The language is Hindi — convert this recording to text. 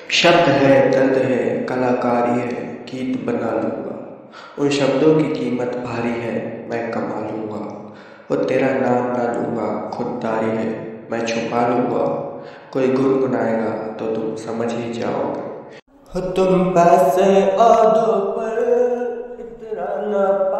शब्द है, दर्द है, कलाकारी है, गीत बना लूँगा। उन शब्दों की कीमत भारी है, मैं कमा लूँगा। वो तेरा नाम ना लूँगा, खुददारी है, मैं छुपा लूँगा। कोई गुनगुनाएगा तो तुम समझ ही जाओगे। हो तुम पैसे और दो पर इतना ना